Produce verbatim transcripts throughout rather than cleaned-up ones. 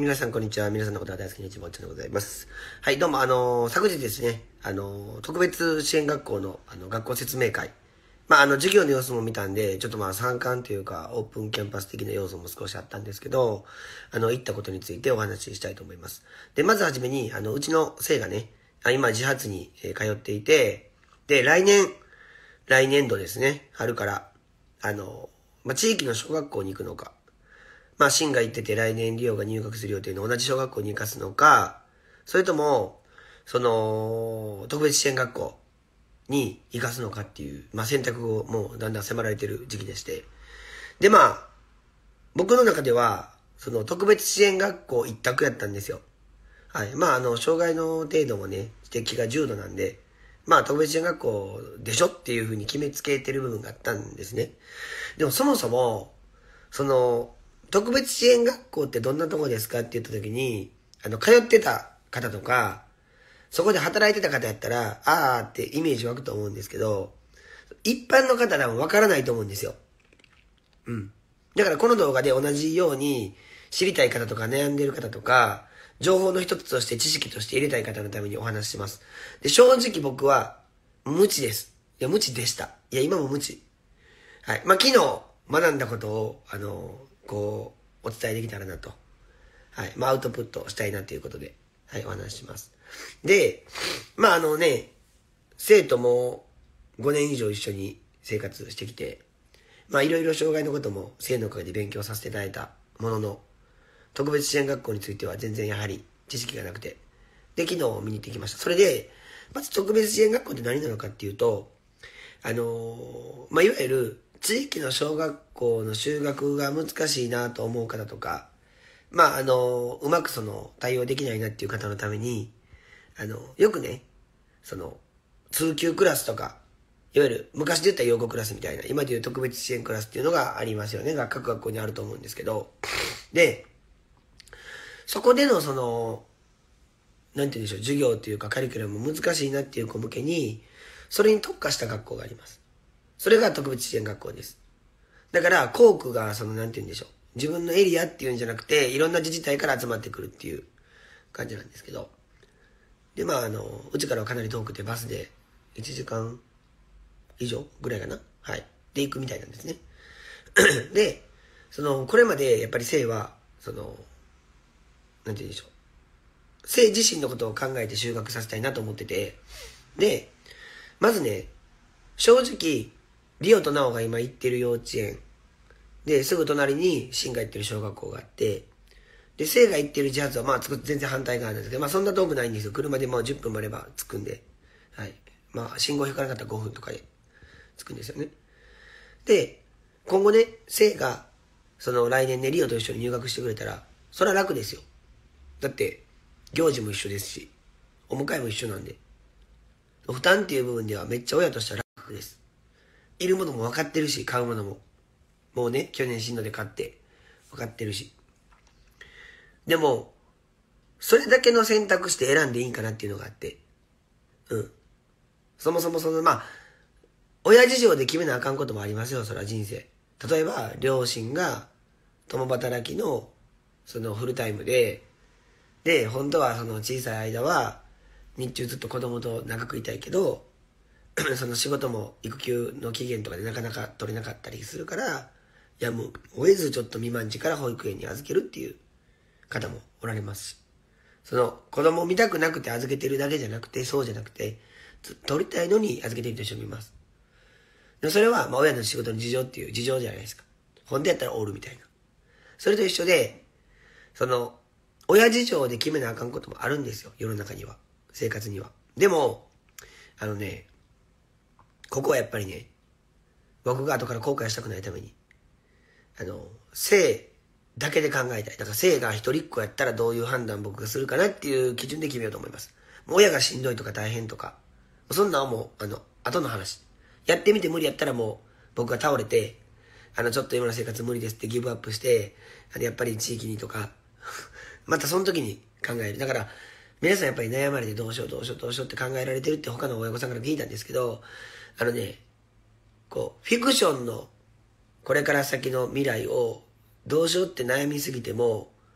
皆さん、こんにちは。皆さんのことが大好きな一坊ちゃんでございます。はい、どうも、あのー、昨日ですね、あのー、特別支援学校の、あの、学校説明会。まあ、あの、授業の様子も見たんで、ちょっとまあ、参観というか、オープンキャンパス的な要素も少しあったんですけど、あの、行ったことについてお話ししたいと思います。で、まずはじめに、あの、うちの生がね、今、自発に通っていて、で、来年、来年度ですね、春から、あの、まあ、地域の小学校に行くのか、まあ、シンが行ってて来年リオが入学する予定の同じ小学校に行かすのか、それとも、その、特別支援学校に行かすのかっていう、まあ、選択をもうだんだん迫られてる時期でして。で、まあ、僕の中では、その特別支援学校一択やったんですよ。はい。まあ、あの、障害の程度もね、指摘が重度なんで、まあ、特別支援学校でしょっていうふうに決めつけてる部分があったんですね。でもそもそも、その、特別支援学校ってどんなとこですかって言った時に、あの、通ってた方とか、そこで働いてた方やったら、あーってイメージ湧くと思うんですけど、一般の方はわからないと思うんですよ。うん。だからこの動画で同じように知りたい方とか悩んでる方とか、情報の一つとして知識として入れたい方のためにお話しします。で、正直僕は無知です。いや、無知でした。いや、今も無知。はい。まあ、昨日学んだことを、あの、こう、お伝えできたらなと。はい。まあ、アウトプットしたいなということで、はい、お話しします。で、まあ、あのね、生徒もごねん以上一緒に生活してきて、まあ、いろいろ障害のことも生のおかげで勉強させていただいたものの、特別支援学校については全然やはり知識がなくて、で、昨日見に行ってきました。それで、まず特別支援学校って何なのかっていうと、あのー、まあ、いわゆる地域の小学校の就学が難しいなと思う方とか、まあ、あのー、うまくその対応できないなっていう方のために、あの、よくね、その、通級クラスとか、いわゆる昔で言った養護クラスみたいな、今で言う特別支援クラスっていうのがありますよね。が各学校にあると思うんですけど。で、そこでのその、なんて言うんでしょう、授業っていうかカリキュラムも難しいなっていう子向けに、それに特化した学校があります。それが特別支援学校です。だから、校区がその、なんて言うんでしょう、自分のエリアっていうんじゃなくて、いろんな自治体から集まってくるっていう感じなんですけど。で、まあ、あの、うちからはかなり遠くてバスでいちじかん以上ぐらいかな。はい。で、行くみたいなんですね。で、その、これまでやっぱり生は、その、なんて言うんでしょう。生自身のことを考えて就学させたいなと思ってて、で、まずね、正直、リオとナオが今行ってる幼稚園、で、すぐ隣にシンが行ってる小学校があって、で、生が行ってる自発はまあ全然反対側なんですけど、まあそんな遠くないんですよ。車でもうじゅっぷんもあれば着くんで、はい。まあ信号引かなかったらごふんとかで着くんですよね。で、今後ね、生が、その来年ね、リオと一緒に入学してくれたら、それは楽ですよ。だって、行事も一緒ですし、お迎えも一緒なんで。負担っていう部分ではめっちゃ親としては楽です。いるものも分かってるし、買うものも。もうね、去年進路で買って分かってるし。でも、それだけの選択して選んでいいんかなっていうのがあって。うん。そもそもその、まあ、親事情で決めなあかんこともありますよ、それは人生。例えば、両親が共働きの、そのフルタイムで、で、本当はその小さい間は、日中ずっと子供と長くいたいけど、その仕事も育休の期限とかでなかなか取れなかったりするから、いやもう、追えずちょっと未満児から保育園に預けるっていう方もおられますし、その子供を見たくなくて預けてるだけじゃなくて、そうじゃなくて、取りたいのに預けてる人もいます。でそれは、まあ親の仕事の事情っていう事情じゃないですか。本当やったらおるみたいな。それと一緒で、その、親事情で決めなあかんこともあるんですよ、世の中には。生活には。でも、あのね、ここはやっぱりね、僕が後から後悔したくないために、あの、性だけで考えたい。だから性が一人っ子やったらどういう判断僕がするかなっていう基準で決めようと思います。もう親がしんどいとか大変とか、そんなんはもう、あの、後の話。やってみて無理やったらもう、僕が倒れて、あの、ちょっと今の生活無理ですってギブアップして、あの、やっぱり地域にとか、またその時に考える。だから、皆さんやっぱり悩まれてどうしようどうしようどうしようって考えられてるって他の親御さんから聞いたんですけど、あのね、こう、フィクションのこれから先の未来をどうしようって悩みすぎても、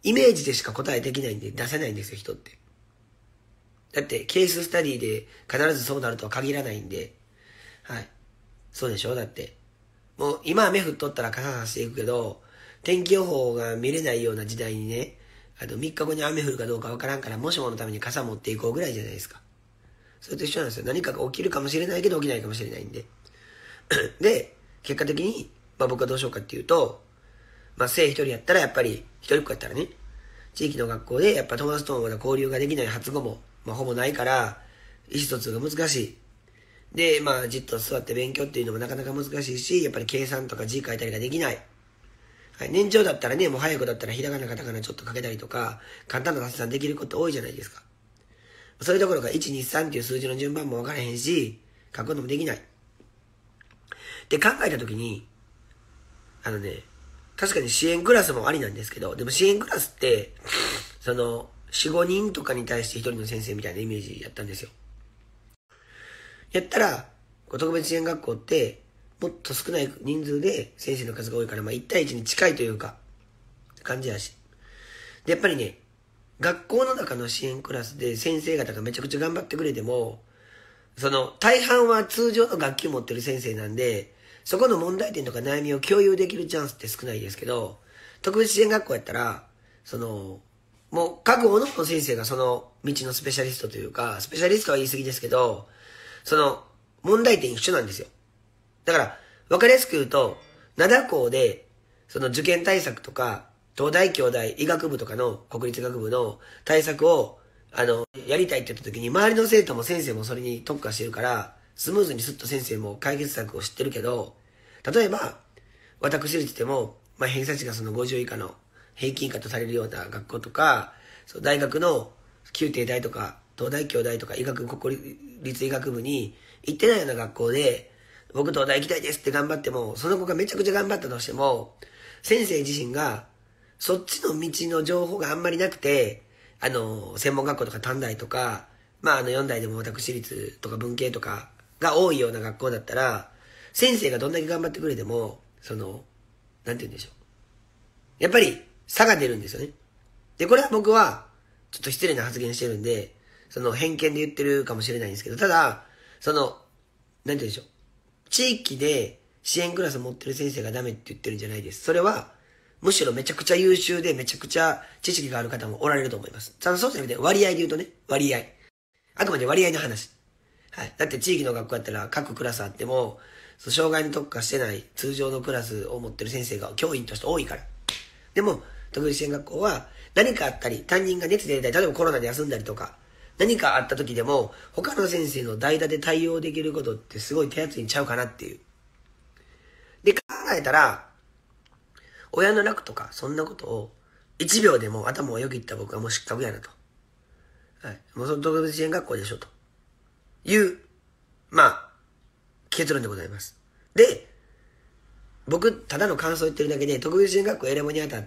イメージでしか答えできないんで出せないんですよ、人って。だって、ケーススタディで必ずそうなるとは限らないんで、はい。そうでしょだって。もう、今雨降っとったら傘さしていくけど、天気予報が見れないような時代にね、あとみっかごに雨降るかどうかわからんから、もしものために傘持っていこうぐらいじゃないですか。それと一緒なんですよ。何かが起きるかもしれないけど起きないかもしれないんで。で、結果的に、まあ僕はどうしようかっていうと、まあ生一人やったらやっぱり、一人っ子やったらね、地域の学校でやっぱ友達ともまだ交流ができない発語も、まあほぼないから、意思疎通が難しい。で、まあじっと座って勉強っていうのもなかなか難しいし、やっぱり計算とか字書いたりができない。はい、年長だったらね、もう早い子だったらひらがなカタカナちょっと書けたりとか、簡単な雑算できること多いじゃないですか。それどころかいち、に、さんっていう数字の順番も分からへんし、書くこともできない。で考えたときに、あのね、確かに支援クラスもありなんですけど、でも支援クラスって、その、よん、ごにんとかに対してひとりの先生みたいなイメージやったんですよ。やったら、特別支援学校って、もっと少ない人数で先生の数が多いから、まあいち対いちに近いというか、感じやし。で、やっぱりね、学校の中の支援クラスで先生方がめちゃくちゃ頑張ってくれても、その、大半は通常の学級持ってる先生なんで、そこの問題点とか悩みを共有できるチャンスって少ないですけど、特別支援学校やったら、その、もう各々の先生がその道のスペシャリストというか、スペシャリストは言い過ぎですけど、その、問題点一緒なんですよ。だから、わかりやすく言うと、灘校で、その受験対策とか、東大京大医学部とかの国立医学部の対策を、あの、やりたいって言った時に、周りの生徒も先生もそれに特化してるから、スムーズにスッと先生も解決策を知ってるけど、例えば、私立でも、まあ、偏差値がそのごじゅう以下の平均以下とされるような学校とか、そう大学の旧帝大とか、東大京大とか医学部、国立医学部に行ってないような学校で、僕東大行きたいですって頑張っても、その子がめちゃくちゃ頑張ったとしても、先生自身が、そっちの道の情報があんまりなくて、あの、専門学校とか短大とか、まああのよん大でも私立とか文系とかが多いような学校だったら、先生がどんだけ頑張ってくれても、その、なんて言うんでしょう。やっぱり差が出るんですよね。で、これは僕は、ちょっと失礼な発言してるんで、その偏見で言ってるかもしれないんですけど、ただ、その、なんて言うんでしょう。地域で支援クラス持ってる先生がダメって言ってるんじゃないです。それは、むしろめちゃくちゃ優秀でめちゃくちゃ知識がある方もおられると思います。ただそうじゃなくて割合で言うとね、割合。あくまで割合の話。はい。だって地域の学校やったら各クラスあっても、障害に特化してない通常のクラスを持ってる先生が教員として多いから。でも、特別支援学校は何かあったり、担任が熱出たり、例えばコロナで休んだりとか、何かあった時でも、他の先生の代打で対応できることってすごい手厚いんちゃうかなっていう。で、考えたら、親の楽とか、そんなことを、いちびょうでも頭をよぎった僕はもう失格やなと。はい。もうその特別支援学校でしょ、という、まあ、結論でございます。で、僕、ただの感想言ってるだけで、特別支援学校選ぶにあたって、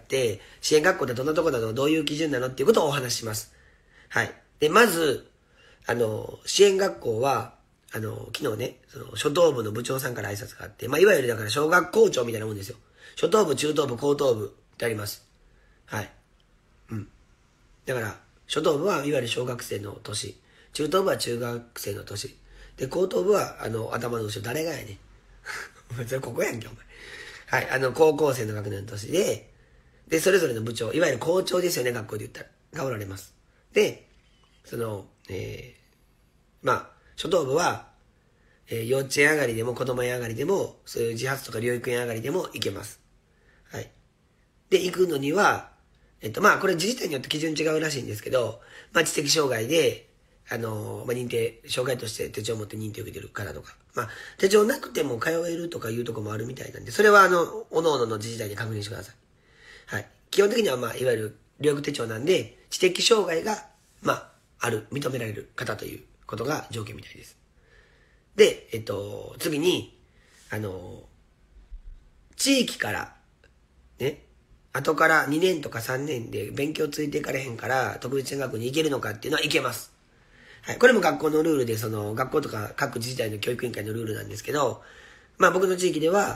支援学校ってどんなとこなの、どういう基準なのっていうことをお話しします。はい。で、まず、あの、支援学校は、あの、昨日ね、その、初等部の部長さんから挨拶があって、まあ、いわゆるだから小学校長みたいなもんですよ。初等部、中等部、高等部ってあります。はい。うん。だから、初等部はいわゆる小学生の年。中等部は中学生の年。で、高等部は、あの、頭の後ろ、誰がやねん。それここやんけ、お前。はい。あの、高校生の学年の年で、で、それぞれの部長、いわゆる校長ですよね、学校で言ったら。がおられます。で、その、えー、まあ、初等部は、えー、幼稚園上がりでも子供園上がりでも、そういう自発とか療育園上がりでも行けます。はい。で、行くのには、えっと、まあ、これ自治体によって基準違うらしいんですけど、まあ、知的障害で、あのー、まあ、認定、障害として手帳を持って認定を受けてる方とか、まあ、手帳なくても通えるとかいうところもあるみたいなんで、それはあの、おのおのの自治体で確認してください。はい。基本的にはまあ、いわゆる療育手帳なんで、知的障害が、まあ、ある、認められる方ということが条件みたいです。で、えっと、次に、あの、地域から、ね、後からにねんとかさんねんで勉強ついていかれへんから、特別支援学校に行けるのかっていうのは行けます。はい。これも学校のルールで、その、学校とか各自治体の教育委員会のルールなんですけど、まあ僕の地域では、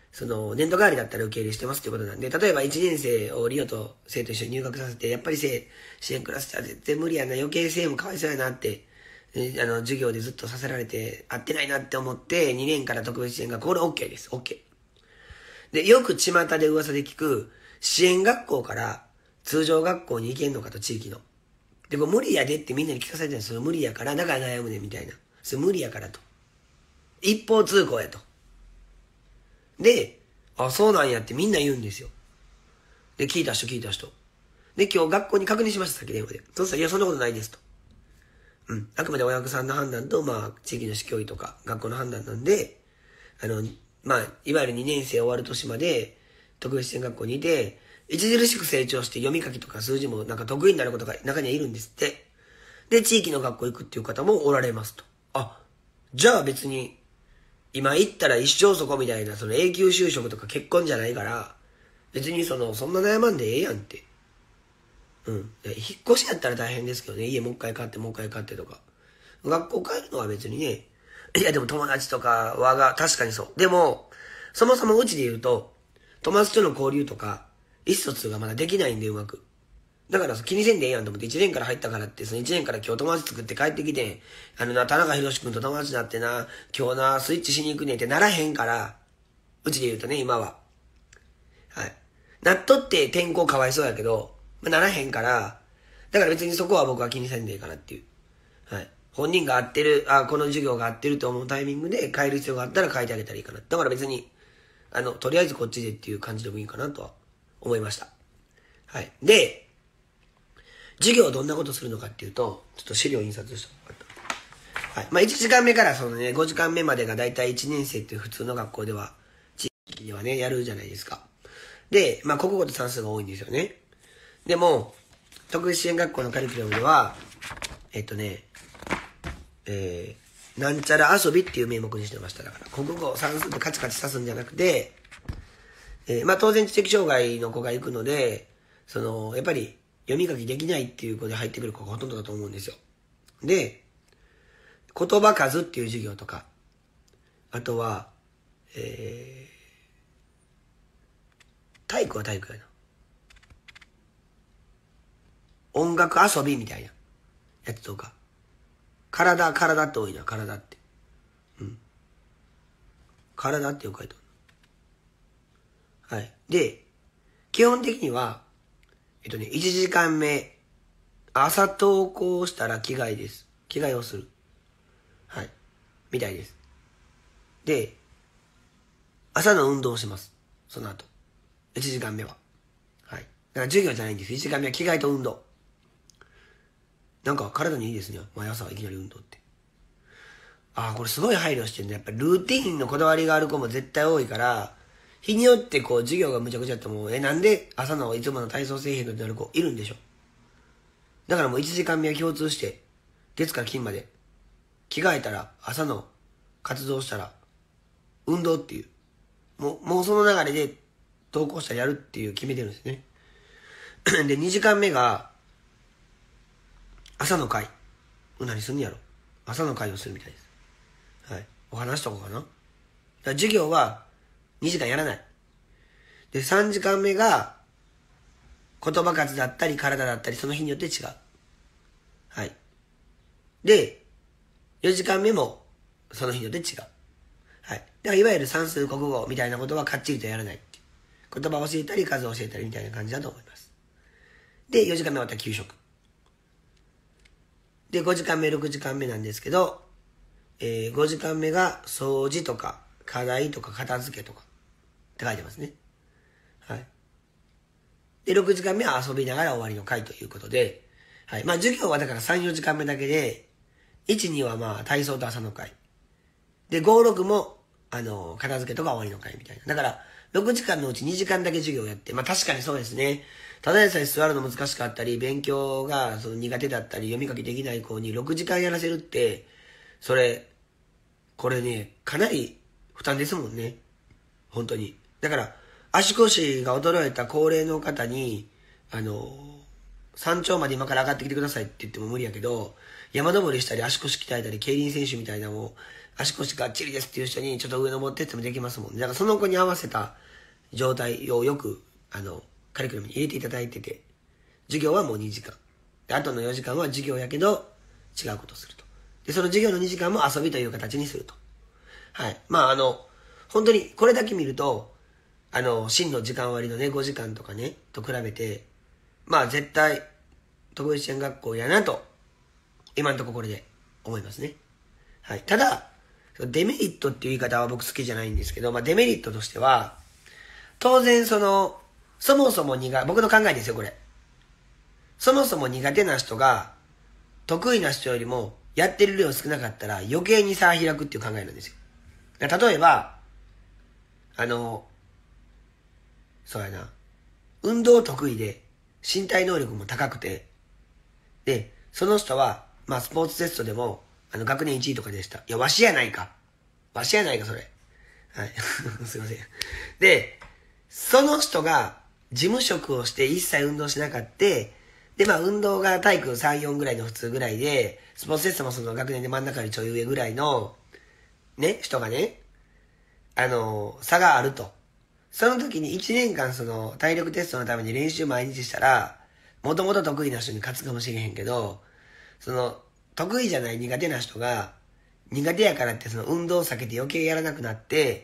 その、年度代わりだったら受け入れしてますっていうことなんで、例えばいちねん生をリオと生と一緒に入学させて、やっぱり生、支援クラスじゃ絶対無理やな、余計生もかわいそうやなって、えあの、授業でずっとさせられて、合ってないなって思って、にねんから特別支援学校、これ OK です、OK。で、よく巷で噂で聞く、支援学校から通常学校に行けんのかと、地域の。で、これ無理やでってみんなに聞かされてるんですよ。無理やから、だから悩むねんみたいな。それ無理やからと。一方通行やと。で、あ、そうなんやってみんな言うんですよ。で、聞いた人聞いた人。で、今日学校に確認しました、さっき電話で。そうしたら、いや、そんなことないですと。うん。あくまで親御さんの判断と、まあ、地域の市教委とか、学校の判断なんで、あの、まあ、いわゆるにねん生終わる年まで、特別支援学校にいて、著しく成長して読み書きとか数字もなんか得意になることが中にはいるんですって。で、地域の学校行くっていう方もおられますと。あ、じゃあ別に、今行ったら一生そこみたいな、その永久就職とか結婚じゃないから、別にその、そんな悩まんでええやんって。うん。引っ越しやったら大変ですけどね、家もう一回買ってもう一回買ってとか。学校帰るのは別にね、いやでも友達とかはが、確かにそう。でも、そもそもうちで言うと、友達との交流とか、意思疎通がまだできないんでうまく。だから気にせんでええやんと思っていちねんから入ったからって、そのいちねんから今日友達作って帰ってきて、あのな、田中宏君と友達になってな、今日な、スイッチしに行くねんってならへんから、うちで言うとね、今は。はい。なっとって転校かわいそうやけど、まあ、ならへんから、だから別にそこは僕は気にせんでええかなっていう。はい。本人が合ってる、あ、この授業が合ってると思うタイミングで変える必要があったら変えてあげたらいいかな。だから別に、あの、とりあえずこっちでっていう感じでもいいかなとは思いました。はい。で、授業どんなことするのかっていうと、ちょっと資料印刷した。はい。まあいちじかんめからそのね、ごじかんめまでがだいたいいちねん生っていう普通の学校では、地域ではね、やるじゃないですか。で、まあ国語と算数が多いんですよね。でも、特別支援学校のカリキュラムでは、えっとね、えー、なんちゃら遊びっていう名目にしてました。だから、国語、算数ってカチカチ刺すんじゃなくて、えー、まあ当然知的障害の子が行くので、その、やっぱり読み書きできないっていう子で入ってくる子がほとんどだと思うんですよ。で、言葉数っていう授業とか、あとは、えー、体育は体育やな。音楽遊びみたいなやつとか、体、体って多いな、体って。うん。体ってよく書いてある。はい。で、基本的には、えっとね、いちじかんめ、朝登校したら着替えです。着替えをする。はい。みたいです。で、朝の運動をします。その後。いちじかんめは。はい。だから授業じゃないんです。いちじかんめは着替えと運動。なんか体にいいですね。毎朝いきなり運動って。ああ、これすごい配慮してるね。やっぱりルーティーンのこだわりがある子も絶対多いから、日によってこう授業がむちゃくちゃあっても、え、なんで朝のいつもの体操せえへんのってなる子いるんでしょ。だからもういちじかんめは共通して、月から金まで、着替えたら朝の活動したら、運動っていう、もう、もうその流れで登校したらやるっていう決めてるんですね。で、にじかんめが、朝の会。何すんねやろ。朝の会をするみたいです。はい。お話しとこうかな。だから授業はにじかんやらない。で、さんじかんめが言葉数だったり体だったりその日によって違う。はい。で、よじかんめもその日によって違う。はい。だからいわゆる算数国語みたいなことはかっちりとやらないっていう。言葉を教えたり数を教えたりみたいな感じだと思います。で、よじかんめ終わったら給食。で、ごじかんめ、ろくじかんめなんですけど、えー、ごじかんめが掃除とか課題とか片付けとかって書いてますね。はい。で、ろくじかんめは遊びながら終わりの会ということで、はい。まあ授業はだからさん、よじかんめだけで、いち、にはまあ体操と朝の会。で、ご、ろくも、あの、片付けとか終わりの会みたいな。だから、ろくじかんのうちにじかんだけ授業をやって、まあ確かにそうですね。ただでさえ座るの難しかったり、勉強がその苦手だったり、読み書きできない子にろくじかんやらせるって、それ、これね、かなり負担ですもんね。本当に。だから、足腰が衰えた高齢の方に、あの、山頂まで今から上がってきてくださいって言っても無理やけど、山登りしたり足腰鍛えたり、競輪選手みたいなのを、 足腰がっちりですっていう人にちょっと上登ってってもできますもんね。だからその子に合わせた状態をよく、あの、カリキュラムに入れていただいてて、授業はもうにじかん。で、あとのよじかんは授業やけど、違うことをすると。で、その授業のにじかんも遊びという形にすると。はい。まあ、あの、本当にこれだけ見ると、あの、真の時間割のね、ごじかんとかね、と比べて、まあ、絶対、特別支援学校やなと、今のところこれで思いますね。はい。ただ、デメリットっていう言い方は僕好きじゃないんですけど、まあ、デメリットとしては、当然その、そもそも苦、僕の考えですよ、これ。そもそも苦手な人が、得意な人よりも、やってる量少なかったら余計に差開くっていう考えなんですよ。例えば、あの、そうやな、運動得意で、身体能力も高くて、で、その人は、まあスポーツテストでも、あの、学年いちいとかでした。いや、わしやないか。わしやないか、それ。はい。すいません。で、その人が、事務職をして一切運動しなかった。で、まあ、運動が体育さん、よんぐらいの普通ぐらいで、スポーツテストもその学年で真ん中よりちょい上ぐらいの、ね、人がね、あの、差があると。その時にいちねんかんその体力テストのために練習毎日したら、もともと得意な人に勝つかもしれへんけど、その、得意じゃない苦手な人が、苦手やからってその運動を避けて余計やらなくなって、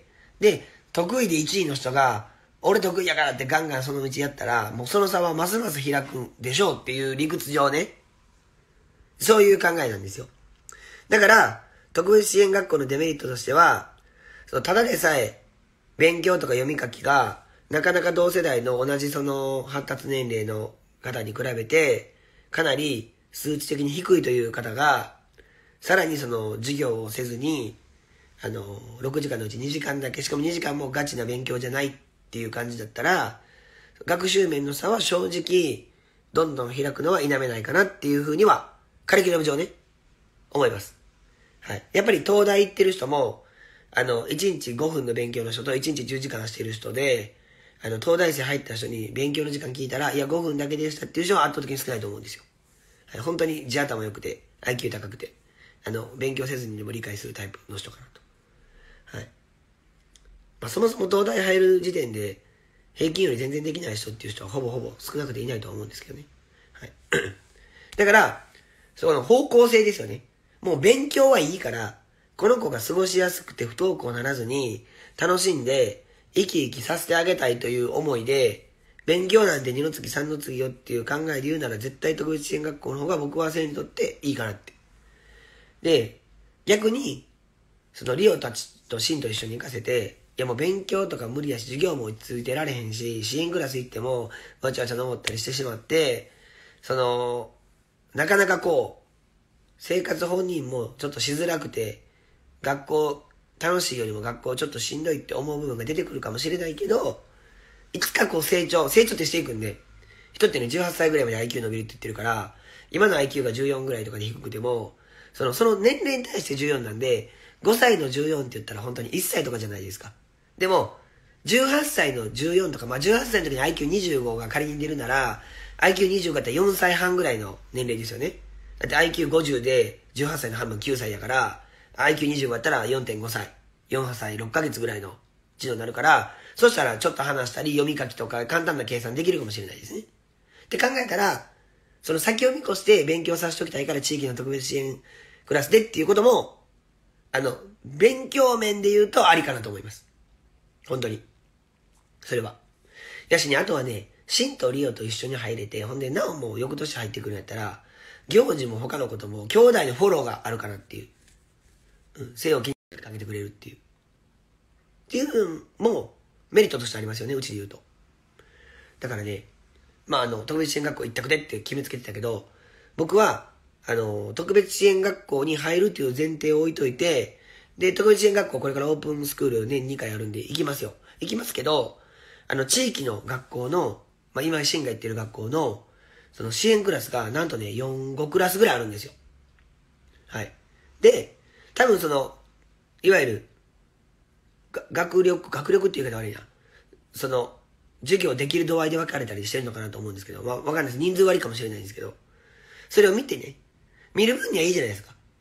で、得意でいちいの人が、俺得意やからってガンガンその道やったら、もうその差はますます開くでしょうっていう理屈上ね。そういう考えなんですよ。だから、特別支援学校のデメリットとしては、そのただでさえ、勉強とか読み書きが、なかなか同世代の同じその発達年齢の方に比べて、かなり数値的に低いという方が、さらにその授業をせずに、あの、ろくじかんのうちにじかんだけ、しかもにじかんもガチな勉強じゃないっていう感じだったら、学習面の差は正直、どんどん開くのは否めないかなっていうふうには、カリキュラム上ね、思います。はい。やっぱり東大行ってる人も、あの、いちにちごふんの勉強の人といちにちじゅうじかんしている人で、あの、東大生入った人に勉強の時間聞いたら、いや、ごふんだけでしたっていう人は圧倒的に少ないと思うんですよ。はい。本当に地頭良くて、アイキュー 高くて、あの、勉強せずにでも理解するタイプの人かなと。はい。まあ、そもそも東大入る時点で、平均より全然できない人っていう人はほぼほぼ少なくていないとは思うんですけどね。はい。だから、その方向性ですよね。もう勉強はいいから、この子が過ごしやすくて不登校ならずに、楽しんで、生き生きさせてあげたいという思いで、勉強なんてにの次さんの次よっていう考えで言うなら絶対特別支援学校の方が僕は生にとっていいかなって。で、逆に、そのリオたちとシンと一緒に行かせて、いやもう勉強とか無理やし、授業も落ち着いてられへんし、支援クラス行っても、わちゃわちゃ登ったりしてしまって、その、なかなかこう、生活本人もちょっとしづらくて、学校楽しいよりも学校ちょっとしんどいって思う部分が出てくるかもしれないけど、いつかこう成長、成長ってしていくんで、人ってね、じゅうはっさいぐらいまで アイキュー 伸びるって言ってるから、今の アイキュー がじゅうよんぐらいとかで低くても、その、その年齢に対してじゅうよんなんで、ごさいのじゅうよんって言ったら本当にいっさいとかじゃないですか。でも、じゅうはっさいのじゅうよんとか、まあじゅうはっさいの時に アイキューにじゅうご が仮に出るなら、アイキューにじゅうご だったらよんさいはんぐらいの年齢ですよね。だって アイキューごじゅう でじゅうはっさいの半分きゅうさいやから、アイキューにじゅうご だったら よんてんごさい。よんさいろっかげつぐらいの児童になるから、そしたらちょっと話したり読み書きとか簡単な計算できるかもしれないですね。って考えたら、その先を見越して勉強させておきたいから地域の特別支援クラスでっていうことも、あの、勉強面で言うとありかなと思います。本当に。それは。やしね、あとはね、シンとリオと一緒に入れて、ほんで、なおも翌年入ってくるんやったら、行事も他のことも兄弟のフォローがあるかなっていう。うん、背を気にかけてくれるっていう。っていうのもメリットとしてありますよね、うちで言うと。だからね、まああの、特別支援学校一択でって決めつけてたけど、僕は、あの、特別支援学校に入るっていう前提を置いといて、で、特別支援学校これからオープンスクール年にかいあるんで行きますよ。行きますけど、あの、地域の学校の、まあ今、シンが行ってる学校の、その支援クラスがなんとね、よん、ごクラスぐらいあるんですよ。はい。で、多分その、いわゆる、学力、学力っていう言い方悪いな。その、授業できる度合いで分かれたりしてるのかなと思うんですけど、まあ、わかんないです。人数割りかもしれないんですけど、それを見てね、見る分にはいいじゃないですか。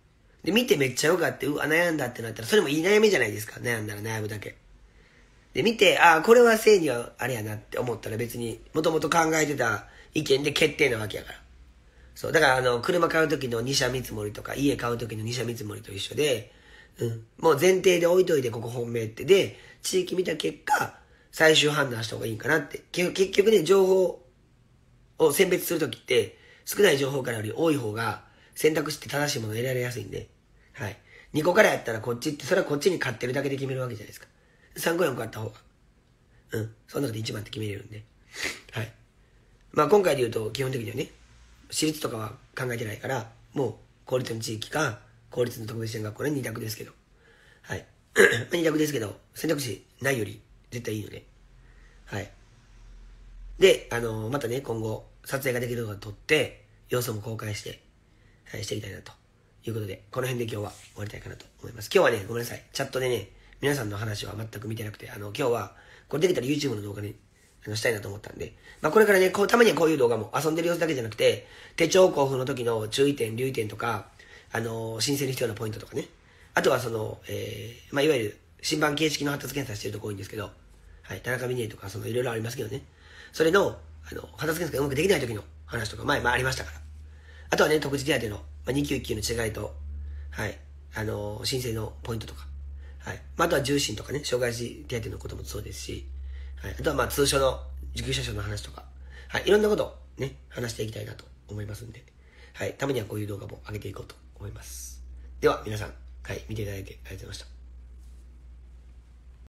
で、見てめっちゃよかった、うわ、悩んだってなったら、それもいい悩みじゃないですか。悩んだら悩むだけ。で、見て、ああ、これは性にはあれやなって思ったら別に、もともと考えてた意見で決定なわけやから。そう。だから、あの、車買う時の二者見積もりとか、家買う時の二者見積もりと一緒で、うん。もう前提で置いといて、ここ本命って。で、地域見た結果、最終判断した方がいいんかなって。結局ね、情報を選別するときって、少ない情報からより多い方が、選択して正しいものを得られやすいんで。はい。にこからやったらこっちって、それはこっちに勝ってるだけで決めるわけじゃないですか。さんこよんこあった方が。うん。その中でいちばんって決めれるんで。はい。まあ今回で言うと、基本的にはね、私立とかは考えてないから、もう、公立の地域か、公立の特別支援学校のに択ですけど。はい。に択ですけど、選択肢ないより絶対いいので。はい。で、あのー、またね、今後、撮影ができる動画を撮って、様子も公開して、はい、していきたいなということで、この辺で今日は終わりたいかなと思います。今日はね、ごめんなさい。チャットでね、皆さんの話は全く見てなくて、あの、今日は、これできたら YouTube の動画に、あの、したいなと思ったんで、まあ、これからね、こう、たまにはこういう動画も遊んでる様子だけじゃなくて、手帳交付の時の注意点、留意点とか、あのー、申請に必要なポイントとかね。あとはその、えー、まあ、いわゆる、新版形式の発達検査してるとこ多いんですけど、はい、田中美音とか、その、いろいろありますけどね。それの、あの、発達検査がうまくできない時の話とか、前、まあ、ありましたから。あとはね、特殊手当の、まあ、に級いっ級の違いと、はい、あのー、申請のポイントとか、はい。まあ、あとは重心とかね、障害児手当のこともそうですし、はい。あとはまあ、通所の受給者証の話とか、はい。いろんなことをね、話していきたいなと思いますんで、はい。たまにはこういう動画も上げていこうと思います。では、皆さん、はい。見ていただいてありがとうございました。